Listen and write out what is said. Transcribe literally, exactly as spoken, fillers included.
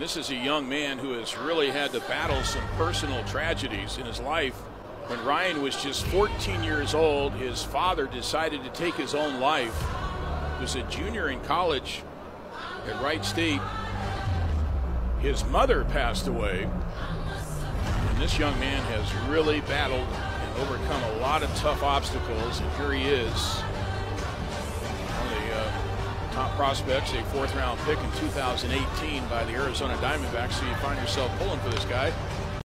this is a young man who has really had to battle some personal tragedies in his life. When Ryan was just fourteen years old, his father decided to take his own life. He was a junior in college at Wright State. His mother passed away. And this young man has really battled and overcome a lot of tough obstacles. And here he is, one of the uh, top prospects, a fourth round pick in two thousand eighteen by the Arizona Diamondbacks. So you find yourself pulling for this guy.